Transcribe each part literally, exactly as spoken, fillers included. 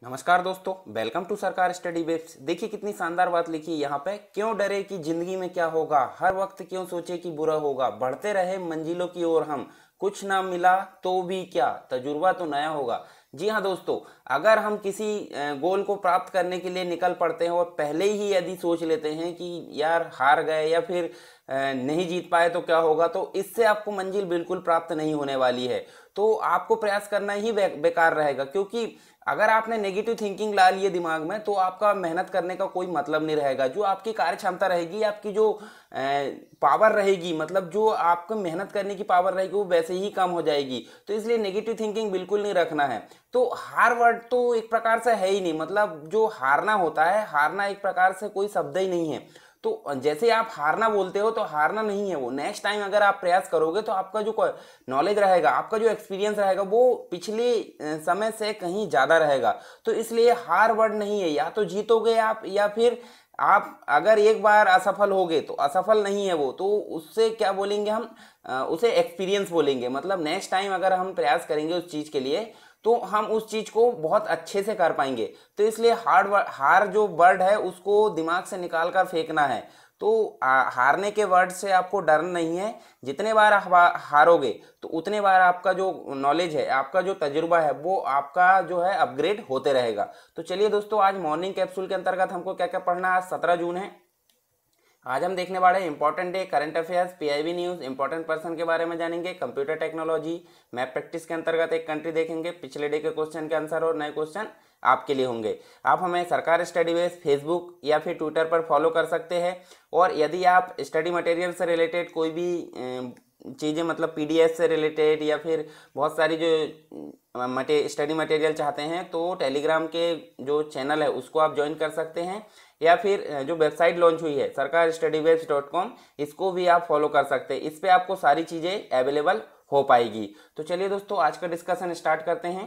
नमस्कार दोस्तों, welcome to Sarkar study webs. देखिए कितनी शानदार बात लिखी है यहाँ पे। क्यों डरे कि जिंदगी में क्या होगा, हर वक्त क्यों सोचे कि बुरा होगा, बढ़ते रहे मंजिलों की ओर हम, कुछ ना मिला तो भी क्या, तजुर्बा तो नया होगा। जी हाँ दोस्तों, अगर हम किसी अ, गोल को प्राप्त करने के लिए निकल पड़ते हैं और पहले ही यदि सोच लेते हैं कि यार हार गए या फिर अ, नहीं जीत पाए तो क्या होगा, तो इससे आपको मंजिल बिल्कुल प्राप्त नहीं होने वाली है। तो आपको प्रयास करना ही बे, बेकार रहेगा, क्योंकि अगर आपने नेगेटिव थिंकिंग ला ली है दिमाग में तो आपका मेहनत करने का कोई मतलब नहीं रहेगा। जो आपकी कार्य क्षमता रहेगी, आपकी जो पावर रहेगी, मतलब जो आपको मेहनत करने की पावर रहेगी, वो वैसे ही कम हो जाएगी। तो इसलिए नेगेटिव थिंकिंग बिल्कुल नहीं रखना है। तो हार वर्ड तो एक प्रकार से है ही नहीं, मतलब जो हारना होता है, हारना एक प्रकार से कोई शब्द ही नहीं है। तो जैसे आप हारना बोलते हो तो हारना नहीं है वो। नेक्स्ट टाइम अगर आप प्रयास करोगे तो आपका जो नॉलेज रहेगा, आपका जो एक्सपीरियंस रहेगा, वो पिछले अ, समय से कहीं ज़्यादा रहेगा। तो इसलिए हार वर्ड नहीं है, या तो जीतोगे आप या फिर आप अगर एक बार असफल हो गए तो असफल नहीं है वो। तो उससे क्या बोलेंगे हम, अ, उसे एक्सपीरियंस बोलेंगे। मतलब नेक्स्ट टाइम अगर हम प्रयास करेंगे उस चीज़ के लिए तो हम उस चीज़ को बहुत अच्छे से कर पाएंगे। तो इसलिए हार्ड हार जो वर्ड है उसको दिमाग से निकाल कर फेंकना है। तो आ, हारने के वर्ड से आपको डर नहीं है। जितने बार आप हा- हारोगे तो उतने बार आपका जो नॉलेज है, आपका जो तजुर्बा है, वो आपका जो है अपग्रेड होते रहेगा। तो चलिए दोस्तों, आज मॉर्निंग कैप्सूल के अंतर्गत हमको क्या क्या पढ़ना है। आज सत्रह जून है। आज हम देखने वाले हैं important day, current affairs, PIB news, important person के बारे में जानेंगे, कंप्यूटर टेक्नोलॉजी, मैप प्रैक्टिस के अंतर्गत एक कंट्री देखेंगे, पिछले डे के क्वेश्चन के आंसर और नए क्वेश्चन आपके लिए होंगे। आप हमें सरकार स्टडी बेस फेसबुक या फिर ट्विटर पर फॉलो कर सकते हैं। और यदि आप स्टडी मटेरियल से रिलेटेड कोई भी चीज़ें, मतलब पीडीएफ से रिलेटेड या फिर बहुत सारी जो मटे स्टडी मटेरियल चाहते हैं, तो टेलीग्राम के जो चैनल है उसको आप ज्वाइन कर सकते हैं, या फिर जो वेबसाइट लॉन्च हुई है सरकार स्टडी वेब्स डॉट कॉम, इसको भी आप फॉलो कर सकते हैं। इस पे आपको सारी चीज़ें अवेलेबल हो पाएगी। तो चलिए दोस्तों, आज का डिस्कशन स्टार्ट करते हैं।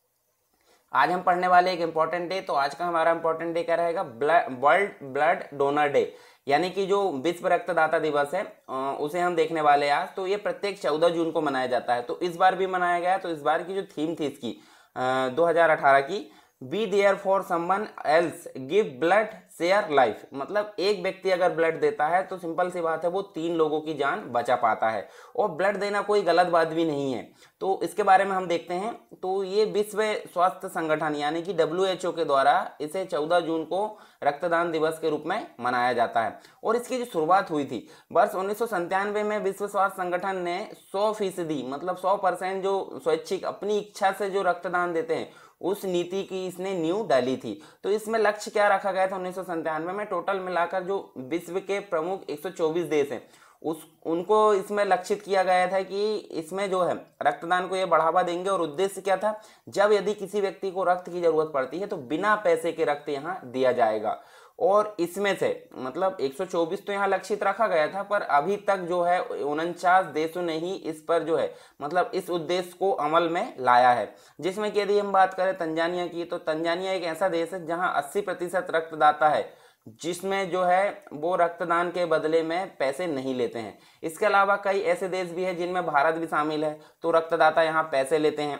आज हम पढ़ने वाले एक इंपॉर्टेंट डे। तो आज का हमारा इंपॉर्टेंट डे क्या रहेगा, वर्ल्ड ब्लड डोनर डे, यानी कि जो विश्व रक्तदाता दिवस है अ, उसे हम देखने वाले हैं आज। तो ये प्रत्येक चौदह जून को मनाया जाता है। तो इस बार भी मनाया गया है। तो इस बार की जो थीम थी इसकी दो हजार अठारह की, be there for someone else, give blood share life. मतलब एक व्यक्ति अगर ब्लड देता है तो सिंपल सी बात है, वो तीन लोगों की जान बचा पाता है। और ब्लड देना कोई गलत बात भी नहीं है। तो इसके बारे में हम देखते हैं। तो ये विश्व स्वास्थ्य संगठन यानी कि डब्ल्यू एच ओ के द्वारा इसे चौदह जून को रक्तदान दिवस के रूप में मनाया जाता है। और इसकी जो शुरुआत हुई थी वर्ष उन्नीस सौ संतानवे में, विश्व स्वास्थ्य संगठन ने सौ फीसदी मतलब सौ परसेंट जो स्वैच्छिक अपनी इच्छा से जो रक्तदान देते हैं, उस नीति की इसने नींव डाली थी। तो इसमें लक्ष्य क्या रखा गया था उन्नीस सौ संतानवे में, टोटल मिलाकर जो विश्व के प्रमुख एक सौ चौबीस देश हैं, उस उनको इसमें लक्षित किया गया था कि इसमें जो है रक्तदान को ये बढ़ावा देंगे। और उद्देश्य क्या था, जब यदि किसी व्यक्ति को रक्त की जरूरत पड़ती है तो बिना पैसे के रक्त यहाँ दिया जाएगा। और इसमें से मतलब एक सौ चौबीस तो यहाँ लक्षित रखा गया था, पर अभी तक जो है उनचास देशों ने ही इस पर जो है मतलब इस उद्देश्य को अमल में लाया है। जिसमें कि यदि हम बात करें तंजानिया की, तो तंजानिया एक ऐसा देश है जहाँ अस्सी प्रतिशत रक्तदाता है जिसमें जो है वो रक्तदान के बदले में पैसे नहीं लेते हैं। इसके अलावा कई ऐसे देश भी हैं जिनमें भारत भी शामिल है, तो रक्तदाता यहाँ पैसे लेते हैं।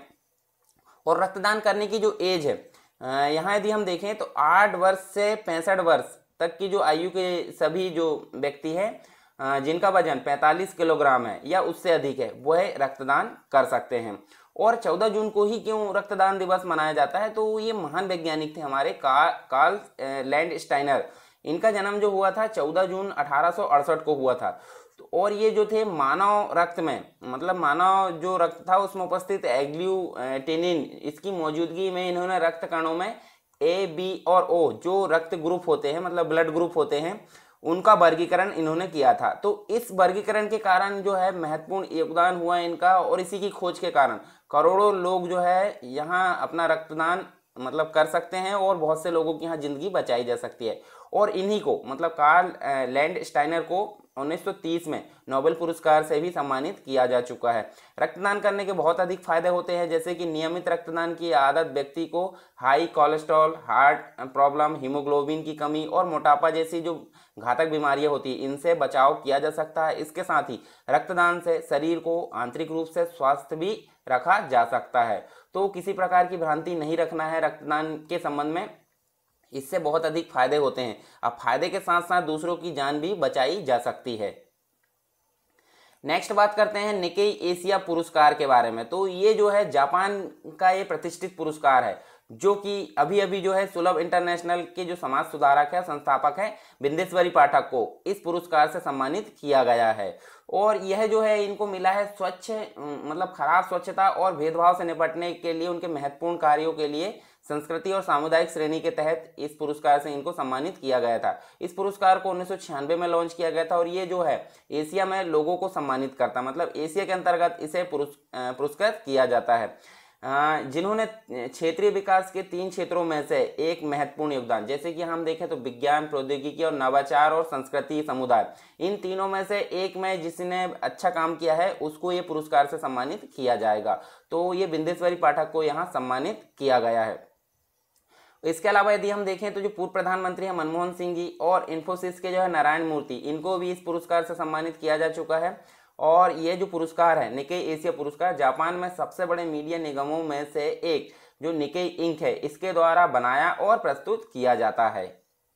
और रक्तदान करने की जो एज है, अ, यहाँ यदि हम देखें तो आठ वर्ष से पैंसठ वर्ष तक की जो आयु के सभी जो व्यक्ति हैं, अ, जिनका वजन पैंतालीस किलोग्राम है या उससे अधिक है, वह रक्तदान कर सकते हैं। और चौदह जून को ही क्यों रक्तदान दिवस मनाया जाता है, तो ये महान वैज्ञानिक थे हमारे का, कार्ल अ, लैंड स्टाइनर। इनका जन्म जो हुआ था चौदह जून अठारह सौ अड़सठ को हुआ था। तो और ये जो थे मानव रक्त में, मतलब मानव जो रक्त था उसमें उपस्थित एग्लूटिनिन, इसकी मौजूदगी में इन्होंने रक्त कणों में ए, बी और ओ जो रक्त ग्रुप होते हैं, मतलब ब्लड ग्रुप होते हैं, उनका वर्गीकरण इन्होंने किया था। तो इस वर्गीकरण के कारण जो है महत्वपूर्ण योगदान हुआ इनका। और इसी की खोज के कारण करोड़ों लोग जो है यहाँ अपना रक्तदान मतलब कर सकते हैं और बहुत से लोगों की यहाँ जिंदगी बचाई जा सकती है। और इन्हीं को मतलब कार्ल लैंड स्टाइनर को उन्नीस सौ तीस में नोबेल पुरस्कार से भी सम्मानित किया जा चुका है। रक्तदान करने के बहुत अधिक फायदे होते हैं, जैसे कि नियमित रक्तदान की आदत व्यक्ति को high cholesterol, heart problem, haemoglobin की कमी और मोटापा जैसी जो घातक बीमारियां होती है इनसे बचाव किया जा सकता है। इसके साथ ही रक्तदान से शरीर को आंतरिक रूप से स्वस्थ भी रखा जा सकता है। तो किसी प्रकार की भ्रांति नहीं रखना है रक्तदान के संबंध में, इससे बहुत अधिक फायदे होते हैं। अब फायदे के साथ साथ दूसरों की जान भी बचाई जा सकती है। नेक्स्ट बात करते हैं निकेई एशिया पुरस्कार के बारे में। तो ये जो है जापान का ये प्रतिष्ठित पुरस्कार है, जो कि अभी अभी जो है सुलभ इंटरनेशनल के जो समाज सुधारक है, संस्थापक है बिंदेश्वरी पाठक को इस पुरस्कार से सम्मानित किया गया है। और यह जो है इनको मिला है स्वच्छ मतलब खराब स्वच्छता और भेदभाव से निपटने के लिए उनके महत्वपूर्ण कार्यों के लिए संस्कृति और सामुदायिक श्रेणी के तहत इस पुरस्कार से इनको सम्मानित किया गया था। इस पुरस्कार को उन्नीस सौ छियानवे में लॉन्च किया गया था और ये जो है एशिया में लोगों को सम्मानित करता, मतलब एशिया के अंतर्गत इसे पुरस्कृत किया जाता है जिन्होंने क्षेत्रीय विकास के तीन क्षेत्रों में से एक महत्वपूर्ण योगदान, जैसे कि हम देखें तो विज्ञान, प्रौद्योगिकी और नवाचार और संस्कृति समुदाय, इन तीनों में से एक में जिसने अच्छा काम किया है उसको ये पुरस्कार से सम्मानित किया जाएगा। तो ये बिंदेश्वरी पाठक को यहाँ सम्मानित किया गया है। इसके अलावा यदि हम देखें तो जो पूर्व प्रधानमंत्री हैं मनमोहन सिंह जी और इन्फोसिस के जो है नारायण मूर्ति, इनको भी इस पुरस्कार से सम्मानित किया जा चुका है। और ये जो पुरस्कार है निकेई एशिया पुरस्कार, जापान में सबसे बड़े मीडिया निगमों में से एक जो निकेई इंक है इसके द्वारा बनाया और प्रस्तुत किया जाता है।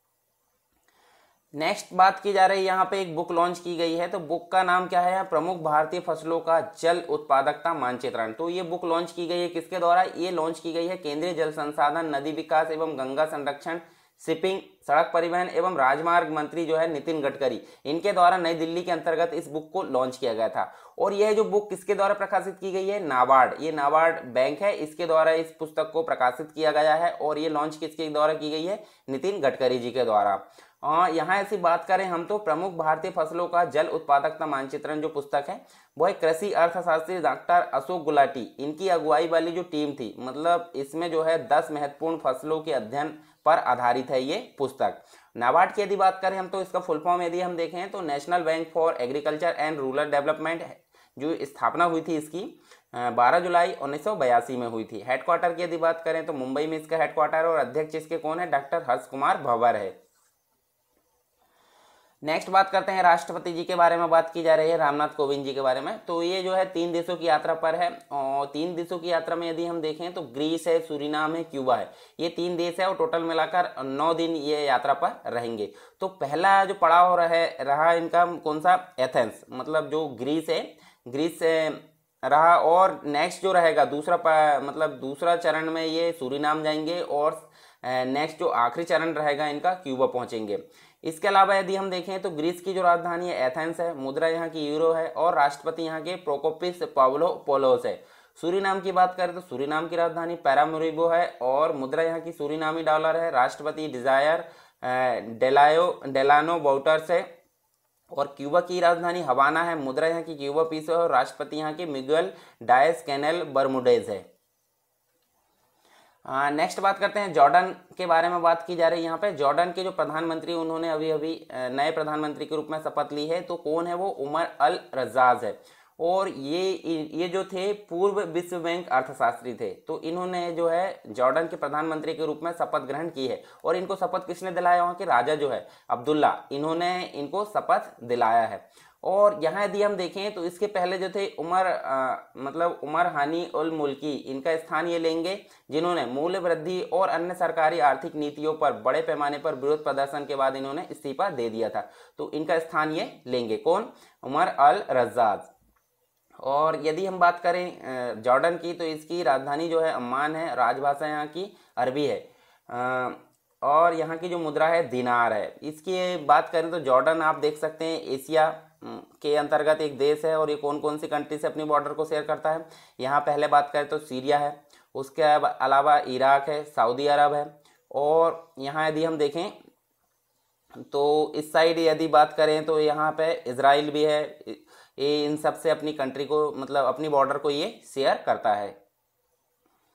नेक्स्ट बात की जा रही है, यहाँ पे एक बुक लॉन्च की गई है। तो बुक का नाम क्या है? प्रमुख भारतीय फसलों का जल उत्पादकता मानचित्रण। तो ये बुक लॉन्च की गई है किसके द्वारा? ये लॉन्च की गई है केंद्रीय जल संसाधन, नदी विकास एवं गंगा संरक्षण, शिपिंग, सड़क परिवहन एवं राजमार्ग मंत्री जो है नितिन गडकरी, इनके द्वारा नई दिल्ली के अंतर्गत इस बुक को लॉन्च किया गया था। और यह जो बुक किसके द्वारा प्रकाशित की गई है? नाबार्ड, ये नाबार्ड बैंक है, इसके द्वारा इस पुस्तक को प्रकाशित किया गया है। और ये लॉन्च किसके द्वारा की गई है? नितिन गडकरी जी के द्वारा। और यहाँ ऐसी बात करें हम तो प्रमुख भारतीय फसलों का जल उत्पादकता मानचित्रण जो पुस्तक है वो एक कृषि अर्थशास्त्री डॉक्टर अशोक गुलाटी, इनकी अगुवाई वाली जो टीम थी, मतलब इसमें जो है दस महत्वपूर्ण फसलों के अध्ययन पर आधारित है ये पुस्तक। नाबार्ड की यदि बात करें हम तो इसका फुल फॉर्म यदि हम देखें तो national bank for agriculture and rural development है, जो स्थापना हुई थी इसकी बारह जुलाई उन्नीस सौ बयासी में हुई थी। हेडक्वार्टर की यदि बात करें तो मुंबई में इसका हेडक्वार्टर और अध्यक्ष इसके कौन है? डॉक्टर हर्ष कुमार भवर है। नेक्स्ट बात करते हैं राष्ट्रपति जी के बारे में, बात की जा रही है रामनाथ कोविंद जी के बारे में। तो ये जो है तीन देशों की यात्रा पर है और तीन देशों की यात्रा में यदि हम देखें तो ग्रीस है, सूरीनाम है, क्यूबा है, ये तीन देश है और टोटल मिलाकर नौ दिन ये यात्रा पर रहेंगे। तो पहला जो पड़ाव रहे रहा इनका कौन सा? एथेंस, मतलब जो ग्रीस है, ग्रीस से रहा। और नेक्स्ट जो रहेगा दूसरा मतलब दूसरा चरण में ये सूरीनाम जाएंगे और नेक्स्ट जो आखिरी चरण रहेगा इनका क्यूबा पहुंचेंगे। इसके अलावा यदि हम देखें तो ग्रीस की जो राजधानी है एथेंस है, मुद्रा यहाँ की यूरो है और राष्ट्रपति यहाँ के प्रोकोपिस पावलोपोलोस है। सूरीनाम की बात करें तो सूरीनाम की राजधानी पैरामोरिबो है और मुद्रा यहाँ की सूरीनामी डॉलर है। राष्ट्रपति डिजायर डेलायो डेलानो बाउटर्स है और क्यूबा की राजधानी हवाना है, मुद्रा यहाँ की क्यूबा पीसो है और राष्ट्रपति यहाँ के मिगुएल डायस कैनेल बर्मुडेज है। नेक्स्ट बात करते हैं जॉर्डन के बारे में, बात की जा रही है यहाँ पे। जॉर्डन के जो प्रधानमंत्री उन्होंने अभी अभी नए प्रधानमंत्री के रूप में शपथ ली है, तो कौन है वो? उमर अल रजाज है। और ये ये जो थे पूर्व विश्व बैंक अर्थशास्त्री थे, तो इन्होंने जो है जॉर्डन के प्रधानमंत्री के रूप में शपथ ग्रहण की है। और इनको शपथ किसने दिलाया? वहाँ के राजा जो है अब्दुल्ला, इन्होंने इनको शपथ दिलाया है। और यहाँ यदि हम देखें तो इसके पहले जो थे उमर आ, मतलब उमर हानी उल मुल्की, इनका स्थान ये लेंगे जिन्होंने मूल्य वृद्धि और अन्य सरकारी आर्थिक नीतियों पर बड़े पैमाने पर विरोध प्रदर्शन के बाद इन्होंने इस्तीफा दे दिया था, तो इनका स्थान ये लेंगे। कौन? उमर अल रजाज। और यदि हम बात करें जॉर्डन की तो इसकी राजधानी जो है अम्मान है, राजभाषा यहाँ की अरबी है और यहाँ की जो मुद्रा है दिनार है। इसकी बात करें तो जॉर्डन आप देख सकते हैं एशिया के अंतर्गत एक देश है और ये कौन कौन सी कंट्री से अपनी बॉर्डर को शेयर करता है। यहाँ पहले बात करें तो सीरिया है, उसके अलावा इराक है, सऊदी अरब है और यहाँ यदि हम देखें तो इस साइड यदि बात करें तो यहाँ पे इजराइल भी है। ये इन सब से अपनी कंट्री को मतलब अपनी बॉर्डर को ये शेयर करता है।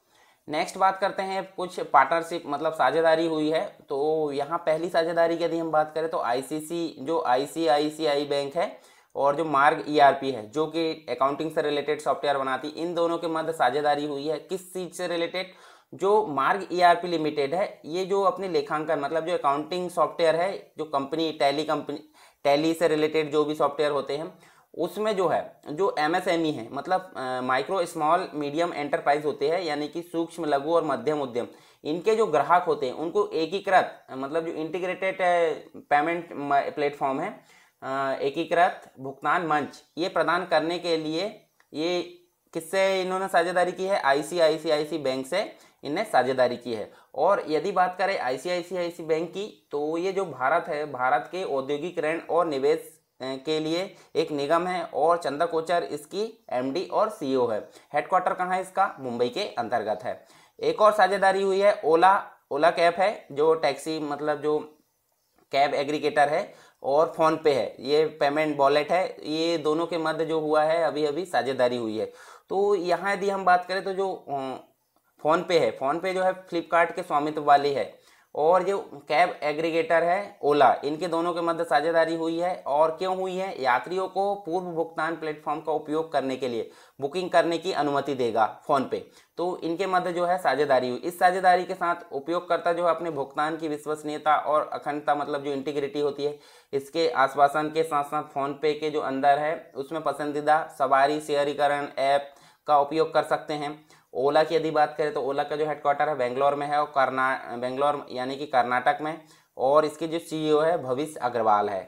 नेक्स्ट बात करते हैं कुछ पार्टनरशिप मतलब साझेदारी हुई है। तो यहाँ पहली साझेदारी की यदि हम बात करें तो आईसीसी जो आईसीआईसीआई बैंक है और जो मार्ग ईआरपी है जो कि अकाउंटिंग से रिलेटेड सॉफ्टवेयर बनाती, इन दोनों के मध्य साझेदारी हुई है। किस चीज से रिलेटेड? जो मार्ग ईआरपी लिमिटेड है ये जो अपनी लेखांकन मतलब जो अकाउंटिंग सॉफ्टवेयर है, जो कंपनी टैली कंपनी टैली से रिलेटेड जो भी सॉफ्टवेयर होते हैं उसमें जो है जो एमएसएमई है मतलब माइक्रो स्मॉल मीडियम एंटरप्राइज होते हैं, यानी कि सूक्ष्म लघु और मध्यम उद्यम, इनके जो ग्राहक होते हैं उनको एकीकृत मतलब जो इंटीग्रेटेड पेमेंट प्लेटफॉर्म है, एकीकृत भुगतान मंच, ये प्रदान करने के लिए ये किससे इन्होंने साझेदारी की है? आईसीआईसीआई बैंक से इन्हें साझेदारी की है। और यदि बात करें आईसीआईसीआई बैंक की तो ये जो भारत है, भारत के औद्योगिक ऋण और निवेश के लिए एक निगम है और चंदा कोचर इसकी एमडी और सीईओ है। हेडक्वार्टर कहाँ है इसका? मुंबई के अंतर्गत है। एक और साझेदारी हुई है ओला ओला कैब है जो टैक्सी मतलब जो कैब एग्रीगेटर है, और फोन पे है ये पेमेंट वॉलेट है। ये दोनों के मध्य जो हुआ है अभी अभी साझेदारी हुई है। तो यहाँ यदि हम बात करें तो जो फोन पे है, फोन पे जो है फ्लिपकार्ट के स्वामित्व वाली है, और जो कैब एग्रीगेटर है ओला, इनके दोनों के मध्य साझेदारी हुई है। और क्यों हुई है? यात्रियों को पूर्व भुगतान प्लेटफॉर्म का उपयोग करने के लिए बुकिंग करने की अनुमति देगा फोन पे, तो इनके मध्य जो है साझेदारी हुई। इस साझेदारी के साथ उपयोगकर्ता जो है अपने भुगतान की विश्वसनीयता और अखंडता मतलब जो इंटीग्रिटी होती है इसके आश्वासन के साथ साथ फोन पे के जो अंदर है उसमें पसंदीदा सवारी शेयरीकरण ऐप का उपयोग कर सकते हैं। ओला की यदि बात करें तो ओला का जो हेडक्वार्टर है बेंगलोर में है और कर्ना बेंगलोर यानी कि कर्नाटक में, और इसके जो सीईओ है भविष्य अग्रवाल है।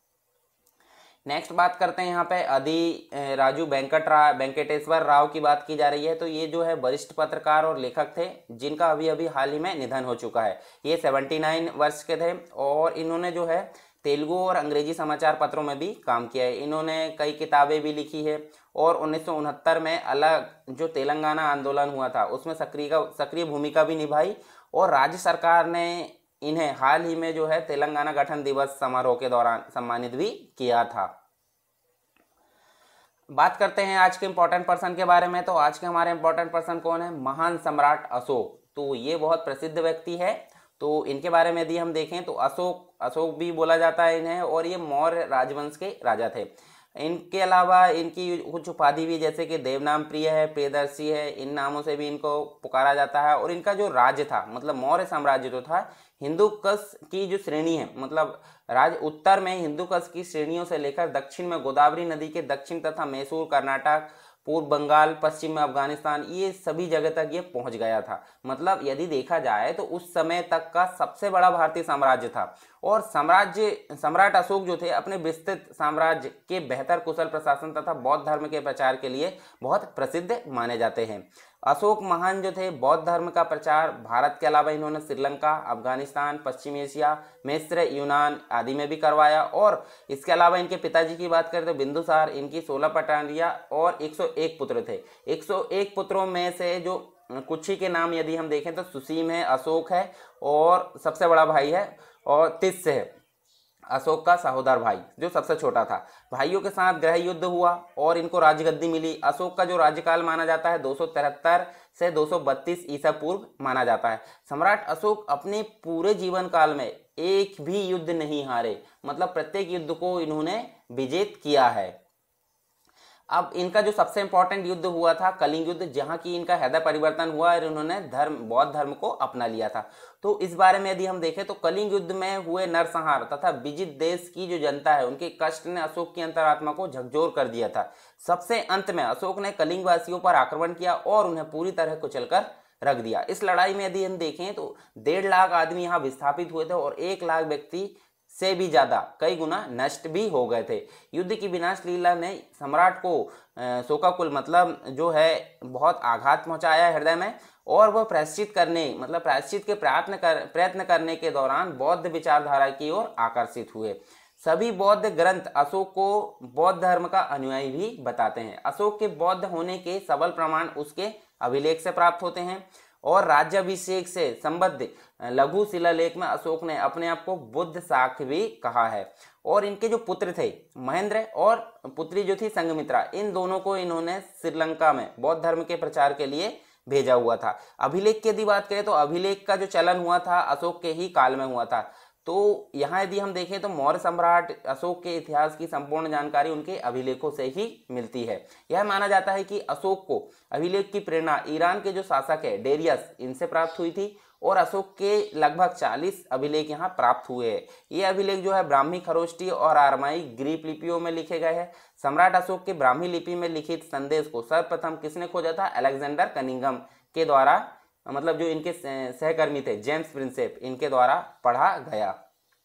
नेक्स्ट बात करते हैं यहाँ पे अदी राजू वेंकट राव वेंकटेश्वर राव की बात की जा रही है। तो ये जो है वरिष्ठ पत्रकार और लेखक थे जिनका अभी अभी हाल ही में निधन हो चुका है। ये उन्यासी वर्ष के थे और इन्होंने जो है तेलुगु और अंग्रेजी समाचार पत्रों में भी काम किया है। इन्होंने कई किताबें भी लिखी है और उन्नीस सौ उनहत्तर में अलग जो तेलंगाना आंदोलन हुआ था उसमें सक्रिय सक्रिय भूमिका भी निभाई, और राज्य सरकार ने इन्हें हाल ही में जो है तेलंगाना गठन दिवस समारोह के दौरान सम्मानित भी किया था। बात करते हैं आज के इम्पोर्टेंट पर्सन के बारे में। तो आज के हमारे इम्पोर्टेंट पर्सन कौन है? महान सम्राट अशोक। तो ये बहुत प्रसिद्ध व्यक्ति है। तो इनके बारे में यदि हम देखें तो अशोक अशोक भी बोला जाता है इन्हें, और ये मौर्य राजवंश के राजा थे। इनके अलावा इनकी कुछ उपाधि भी जैसे कि देवनाम प्रिय है, प्रियदर्शी है, इन नामों से भी इनको पुकारा जाता है। और इनका जो राज्य था मतलब मौर्य साम्राज्य जो था, हिंदू कश की जो श्रेणी है मतलब राज्य उत्तर में हिंदू कश की श्रेणियों से लेकर दक्षिण में गोदावरी नदी के दक्षिण तथा मैसूर कर्नाटक, पूर्व बंगाल, पश्चिम में अफगानिस्तान, ये सभी जगह तक ये पहुंच गया था। मतलब यदि देखा जाए तो उस समय तक का सबसे बड़ा भारतीय साम्राज्य था। और साम्राज्य सम्राट अशोक जो थे अपने विस्तृत साम्राज्य के बेहतर कुशल प्रशासन तथा बौद्ध धर्म के प्रचार के लिए बहुत प्रसिद्ध माने जाते हैं। अशोक महान जो थे बौद्ध धर्म का प्रचार भारत के अलावा इन्होंने श्रीलंका, अफगानिस्तान, पश्चिम एशिया, मिस्र, यूनान आदि में भी करवाया। और इसके अलावा इनके पिताजी की बात करें तो बिंदुसार, इनकी सोलह पटारियां और एक सौ एक पुत्र थे। एक सौ एक पुत्रों में से जो कुछ ही के नाम यदि हम देखें तो सुसीम है, अशोक है और सबसे बड़ा भाई है, और तिस्स है अशोक का सहोदर भाई जो सबसे छोटा था। भाइयों के साथ गृह युद्ध हुआ और इनको राजगद्दी मिली। अशोक का जो राज्यकाल माना जाता है दो सौ तिहत्तर से दो सौ बत्तीस ईसा पूर्व माना जाता है। सम्राट अशोक अपने पूरे जीवन काल में एक भी युद्ध नहीं हारे, मतलब प्रत्येक युद्ध को इन्होंने विजेत किया है। अब इनका जो सबसे इंपॉर्टेंट युद्ध हुआ था कलिंग युद्ध, जहां की इनका हृदय परिवर्तन हुआ और इन्होंने धर्म बौद्ध धर्म को अपना लिया था। तो इस बारे में यदि हम देखें तो कलिंग युद्ध में हुए नरसंहार तथा विजित देश की जो जनता है उनके कष्ट ने अशोक की अंतरात्मा को झकझोर कर दिया था। सबसे अंत में अशोक ने कलिंग वासियों पर आक्रमण किया और उन्हें पूरी तरह कुचलकर रख दिया। इस लड़ाई में यदि हम देखें तो डेढ़ लाख आदमी यहाँ विस्थापित हुए थे और एक लाख व्यक्ति से भी ज्यादा कई गुना नष्ट भी हो गए थे। युद्ध की विनाश लीला ने सम्राट को शोकाकुल मतलब जो है बहुत आघात पहुंचाया हृदय में, और वह प्रायश्चित करने मतलब प्रायश्चित के प्रयत्न कर प्रयत्न करने के दौरान बौद्ध विचारधारा की ओर आकर्षित हुए। सभी बौद्ध ग्रंथ अशोक को बौद्ध धर्म का अनुयायी भी बताते हैं। अशोक के बौद्ध होने के सबल प्रमाण उसके अभिलेख से प्राप्त होते हैं, और राज्याभिषेक से संबद्ध लघु शिलालेख में अशोक ने अपने आप को बुद्ध शाक्य भी कहा है। और इनके जो पुत्र थे महेंद्र और पुत्री जो थी संघमित्रा, इन दोनों को इन्होंने श्रीलंका में बौद्ध धर्म के प्रचार के लिए भेजा हुआ था। अभिलेख की यदि बात करें तो अभिलेख का जो चलन हुआ था अशोक के ही काल में हुआ था। तो यहाँ यदि हम देखें तो मौर्य सम्राट अशोक के इतिहास की संपूर्ण जानकारी उनके अभिलेखों से ही मिलती है। यह माना जाता है कि अशोक को अभिलेख की प्रेरणा ईरान के जो शासक है डेरियस, इनसे प्राप्त हुई थी और अशोक के लगभग चालीस अभिलेख यहाँ प्राप्त हुए हैं। ये अभिलेख जो है ब्राह्मी, खरोष्टी और आरमाई ग्रीक लिपियों में लिखे गए हैं। सम्राट अशोक के ब्राह्मी लिपि में लिखित संदेश को सर्वप्रथम किसने खोजा था? अलेक्जेंडर कनिंघम के द्वारा, मतलब जो इनके सहकर्मी थे जेम्स प्रिंसेप, इनके द्वारा पढ़ा गया।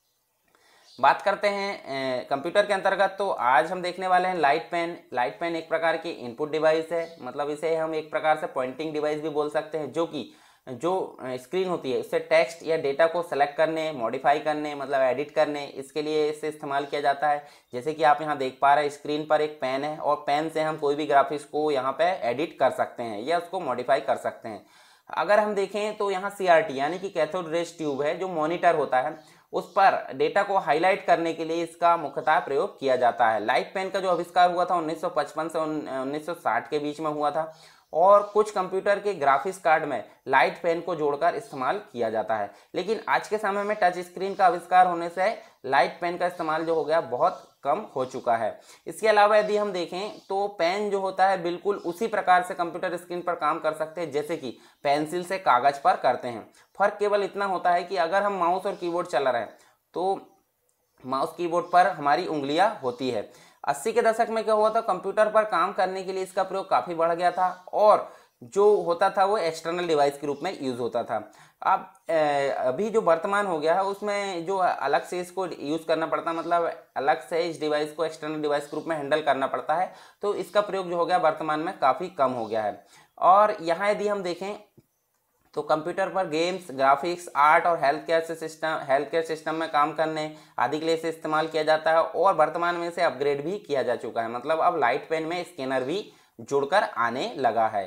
बात करते हैं कंप्यूटर के अंतर्गत, तो आज हम देखने वाले हैं लाइट पेन। लाइट पेन एक प्रकार की इनपुट डिवाइस है, मतलब इसे हम एक प्रकार से पॉइंटिंग डिवाइस भी बोल सकते हैं, जो कि जो स्क्रीन होती है उससे टेक्स्ट या डेटा को सेलेक्ट करने, मॉडिफाई करने, मतलब एडिट करने, इसके लिए इसे इस्तेमाल किया जाता है। जैसे कि आप यहाँ देख पा रहे हैं स्क्रीन पर एक पेन है और पेन से हम कोई भी ग्राफिक्स को यहाँ पे एडिट कर सकते हैं या उसको मॉडिफाई कर सकते हैं। अगर हम देखें तो यहाँ सी आर टी यानी कि कैथोड रेज ट्यूब है, जो मॉनिटर होता है उस पर डेटा को हाईलाइट करने के लिए इसका मुख्यतः प्रयोग किया जाता है। लाइट पेन का जो आविष्कार हुआ था उन्नीस सौ पचपन से उन्नीस सौ साठ के बीच में हुआ था और कुछ कंप्यूटर के ग्राफिक्स कार्ड में लाइट पेन को जोड़कर इस्तेमाल किया जाता है। लेकिन आज के समय में टच स्क्रीन का आविष्कार होने से लाइट पेन का इस्तेमाल जो हो गया बहुत कम हो चुका है। इसके अलावा यदि हम देखें तो पेन जो होता है बिल्कुल उसी प्रकार से कंप्यूटर स्क्रीन पर काम कर सकते हैं जैसे कि पेंसिल से कागज पर करते हैं। फर्क केवल इतना होता है कि अगर हम माउस और कीबोर्ड चला रहे हैं तो माउस कीबोर्ड पर हमारी उंगलियां होती है। अस्सी के दशक में क्या हुआ था, कंप्यूटर पर काम करने के लिए इसका प्रयोग काफ़ी बढ़ गया था और जो होता था वो एक्सटर्नल डिवाइस के रूप में यूज़ होता था। अब अभी जो वर्तमान हो गया है उसमें जो अलग से इसको यूज़ करना पड़ता है, मतलब अलग से इस डिवाइस को एक्सटर्नल डिवाइस के रूप में हैंडल करना पड़ता है, तो इसका प्रयोग जो हो गया वर्तमान में काफ़ी कम हो गया है। और यहाँ यदि हम देखें तो कंप्यूटर पर गेम्स, ग्राफिक्स, आर्ट और हेल्थ केयर से सिस्टम हेल्थ केयर सिस्टम में काम करने आदि के लिए इसे इस्तेमाल किया जाता है और वर्तमान में इसे अपग्रेड भी किया जा चुका है, मतलब अब लाइट पेन में स्कैनर भी जुड़कर आने लगा है।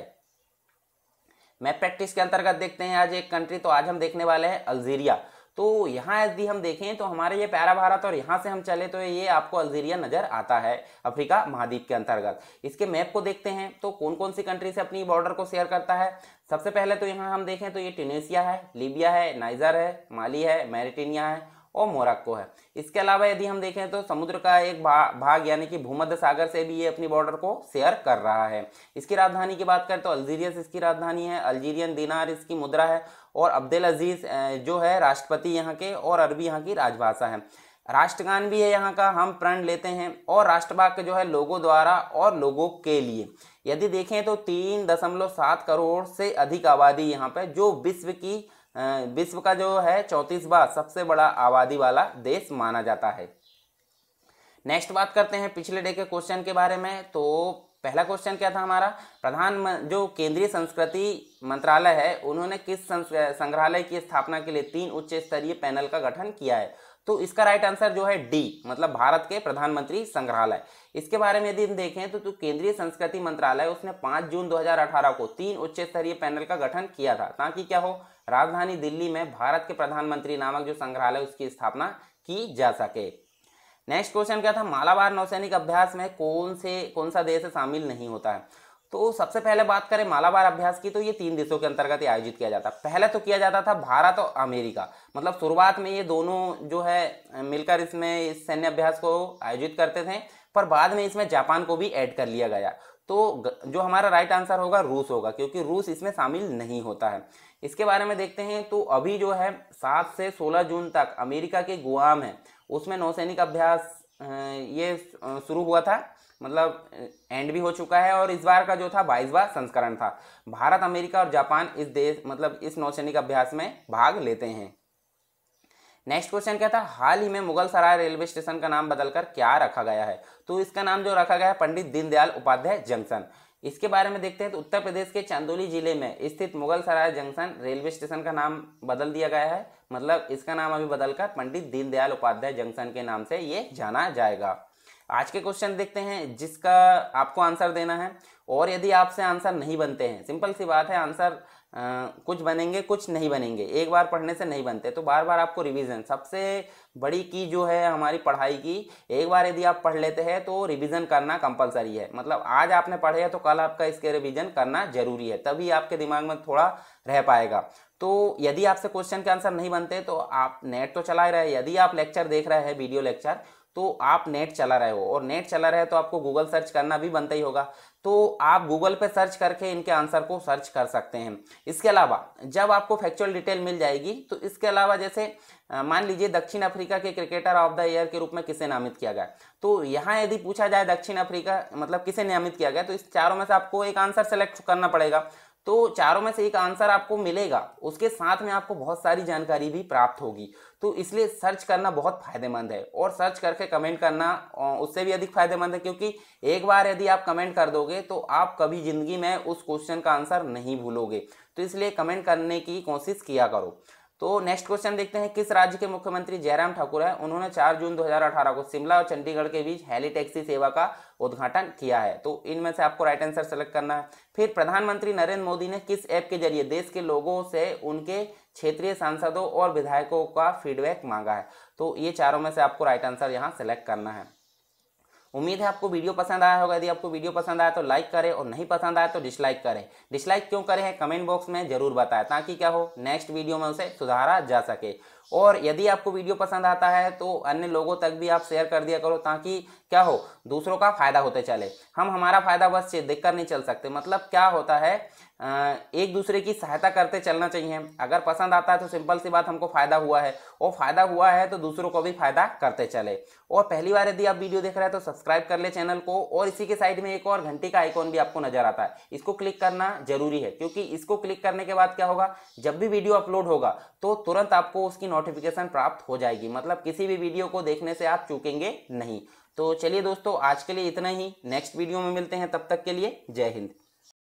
मैप प्रैक्टिस के अंतर्गत देखते हैं आज एक कंट्री, तो आज हम देखने वाले हैं अल्जीरिया। तो यहाँ यदि हम देखें तो हमारे ये प्यारा भारत और यहाँ से हम चले तो ये आपको अल्जीरिया नजर आता है अफ्रीका महाद्वीप के अंतर्गत। इसके मैप को देखते हैं तो कौन कौन सी कंट्री से अपनी बॉर्डर को शेयर करता है। सबसे पहले तो यहाँ हम देखें तो ये ट्यूनीसिया है, लीबिया है, नाइजर है, माली है, मैरिटानिया है और मोरक्को है। इसके अलावा यदि हम देखें तो समुद्र का एक भा, भाग यानी कि भूमध्य सागर से भी ये अपनी बॉर्डर को शेयर कर रहा है। इसकी राजधानी की बात करें तो अल्जीरियस इसकी राजधानी है, अल्जीरियन दिनार इसकी मुद्रा है और अब्देल अजीज जो है राष्ट्रपति यहाँ के और अरबी यहाँ की राजभाषा है। राष्ट्रगान भी है यहाँ का, हम प्रण लेते हैं, और राष्ट्रभाग जो है लोगों द्वारा और लोगों के लिए। यदि देखें तो तीन दशमलव सात करोड़ से अधिक आबादी यहाँ पे, जो विश्व की विश्व का जो है चौंतीसवां सबसे बड़ा आबादी वाला देश माना जाता है। नेक्स्ट बात करते हैं पिछले डे के क्वेश्चन के बारे में। तो पहला क्वेश्चन क्या था हमारा, प्रधान जो केंद्रीय संस्कृति मंत्रालय है उन्होंने किस संग्रहालय की स्थापना के लिए तीन उच्च स्तरीय पैनल का गठन किया है। तो इसका राइट आंसर जो है डी, मतलब भारत के प्रधानमंत्री संग्रहालय। इसके बारे में यदि हम देखें तो, तो केंद्रीय संस्कृति मंत्रालय उसने पाँच जून दो हज़ार अठारह को तीन उच्च स्तरीय पैनल का गठन किया था ताकि क्या हो, राजधानी दिल्ली में भारत के प्रधानमंत्री नामक जो संग्रहालय उसकी स्थापना की जा सके। नेक्स्ट क्वेश्चन क्या था, मालाबार नौसैनिक अभ्यास में कौन से कौन सा देश शामिल नहीं होता है। तो सबसे पहले बात करें मालाबार अभ्यास की तो ये तीन देशों के अंतर्गत आयोजित किया जाता है। पहले तो किया जाता था भारत और अमेरिका, मतलब शुरुआत में ये दोनों जो है मिलकर इसमें इस सैन्य अभ्यास को आयोजित करते थे, पर बाद में इसमें जापान को भी ऐड कर लिया गया। तो जो हमारा राइट आंसर होगा रूस होगा, क्योंकि रूस इसमें शामिल नहीं होता है। इसके बारे में देखते हैं तो अभी जो है सात से सोलह जून तक अमेरिका के गुआम है उसमें नौसैनिक अभ्यास ये शुरू हुआ था, मतलब एंड भी हो चुका है और इस बार का जो था बाईसवां संस्करण था। भारत, अमेरिका और जापान इस देश मतलब इस नौसैनिक अभ्यास में भाग लेते हैं। नेक्स्ट क्वेश्चन क्या था, हाल ही में मुगल सराय रेलवे स्टेशन का नाम बदलकर क्या रखा गया है। तो इसका नाम जो रखा गया है पंडित दीनदयाल उपाध्याय जंक्शन। इसके बारे में देखते हैं तो उत्तर प्रदेश के चंदौली जिले में स्थित Mughal Sarai junction railway station का नाम बदल दिया गया है, मतलब इसका नाम अभी बदलकर पंडित दीनदयाल उपाध्याय जंक्शन के नाम से ये जाना जाएगा। आज के क्वेश्चन देखते हैं जिसका आपको आंसर देना है, और यदि आपसे आंसर नहीं बनते हैं, सिंपल सी बात है, आंसर आ, कुछ बनेंगे कुछ नहीं बनेंगे, एक बार पढ़ने से नहीं बनते। तो बार बार आपको रिवीजन, सबसे बड़ी की जो है हमारी पढ़ाई की, एक बार यदि आप पढ़ लेते हैं तो रिवीजन करना कंपलसरी है। मतलब आज आपने पढ़े हैं तो कल आपका इसके रिवीजन करना जरूरी है, तभी आपके दिमाग में थोड़ा रह पाएगा। तो यदि आपसे क्वेश्चन के आंसर नहीं बनते तो आप नेट तो चला ही रहे, यदि आप लेक्चर देख रहे हैं वीडियो लेक्चर तो आप नेट चला रहे हो, और नेट चला रहे तो आपको गूगल सर्च करना भी बनता ही होगा। तो आप गूगल पे सर्च करके इनके आंसर को सर्च कर सकते हैं। इसके अलावा जब आपको फैक्चुअल डिटेल मिल जाएगी तो इसके अलावा जैसे मान लीजिए दक्षिण अफ्रीका के क्रिकेटर ऑफ द ईयर के रूप में किसे नामित किया गया, तो यहाँ यदि पूछा जाए दक्षिण अफ्रीका मतलब किसे नामित किया गया, तो इस चारों में से आपको एक आंसर सेलेक्ट करना पड़ेगा। तो चारों में से एक आंसर आपको मिलेगा, उसके साथ में आपको बहुत सारी जानकारी भी प्राप्त होगी। तो इसलिए सर्च करना बहुत फायदेमंद है, और सर्च करके कमेंट करना उससे भी अधिक फायदेमंद है, क्योंकि एक बार यदि आप कमेंट कर दोगे तो आप कभी जिंदगी में उस क्वेश्चन का आंसर नहीं भूलोगे। तो इसलिए कमेंट करने की कोशिश किया करो। तो नेक्स्ट क्वेश्चन देखते हैं, किस राज्य के मुख्यमंत्री जयराम ठाकुर है, उन्होंने चार जून दो हज़ार अठारह को शिमला और चंडीगढ़ के बीच हेली टैक्सी सेवा का उद्घाटन किया है। तो इनमें से आपको राइट आंसर सेलेक्ट करना है। फिर प्रधानमंत्री नरेंद्र मोदी ने किस ऐप के जरिए देश के लोगों से उनके क्षेत्रीय सांसदों और विधायकों का फीडबैक मांगा है। तो ये चारों में से आपको राइट आंसर यहाँ सेलेक्ट करना है। उम्मीद है आपको वीडियो पसंद आया होगा। यदि आपको वीडियो पसंद आया तो लाइक करें, और नहीं पसंद आया तो डिसलाइक करें। डिसलाइक क्यों करें है कमेंट बॉक्स में जरूर बताएं, ताकि क्या हो नेक्स्ट वीडियो में उसे सुधारा जा सके। और यदि आपको वीडियो पसंद आता है तो अन्य लोगों तक भी आप शेयर कर दिया करो, ताकि क्या हो दूसरों का फायदा होते चले। हम हमारा फायदा बस देखकर नहीं चल सकते, मतलब क्या होता है एक दूसरे की सहायता करते चलना चाहिए। अगर पसंद आता है तो सिंपल सी बात हमको फायदा हुआ है, और फायदा हुआ है तो दूसरों को भी फायदा करते चले। और पहली बार यदि आप वीडियो देख रहे हैं तो सब्सक्राइब कर ले चैनल को, और इसी के साइड में एक और घंटी का आइकॉन भी आपको नजर आता है, इसको क्लिक करना जरूरी है, क्योंकि इसको क्लिक करने के बाद क्या होगा, जब भी वीडियो अपलोड होगा तो तुरंत आपको उसकी नोटिफिकेशन प्राप्त हो जाएगी। मतलब किसी भी वीडियो को देखने से आप चूकेंगे नहीं। तो चलिए दोस्तों, आज के लिए इतना ही, नेक्स्ट वीडियो में मिलते हैं, तब तक के लिए जय हिंद।